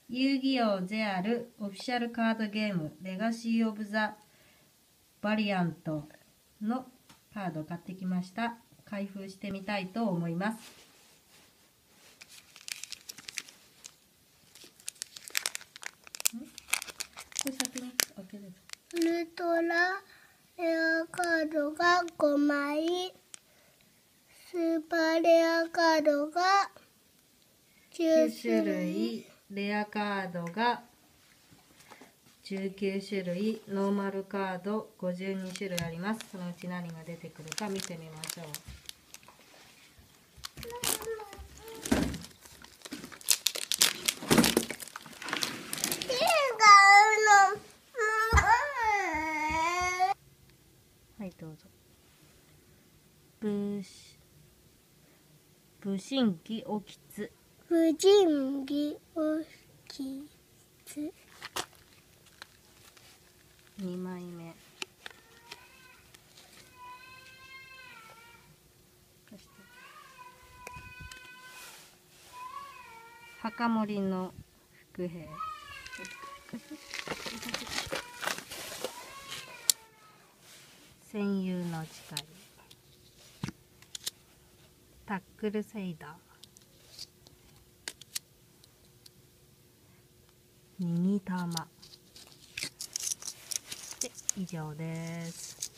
遊戯王 JR オフィシャルカードゲームレガシー・オブ・ザ・バリアントのカードを買ってきました。開封してみたいと思います。これ先に開ける。 ウルトラレアカードが5枚、スーパーレアカードが9 9種類、レアカードが19種類、ノーマルカード52種類あります。そのうち何が出てくるか見てみましょう。はい、どうぞ。武神器おきつ。 無人機おきつ。 2枚目。墓守の伏兵。戦友の誓い。タックルセイダー。ミニタマで以上です。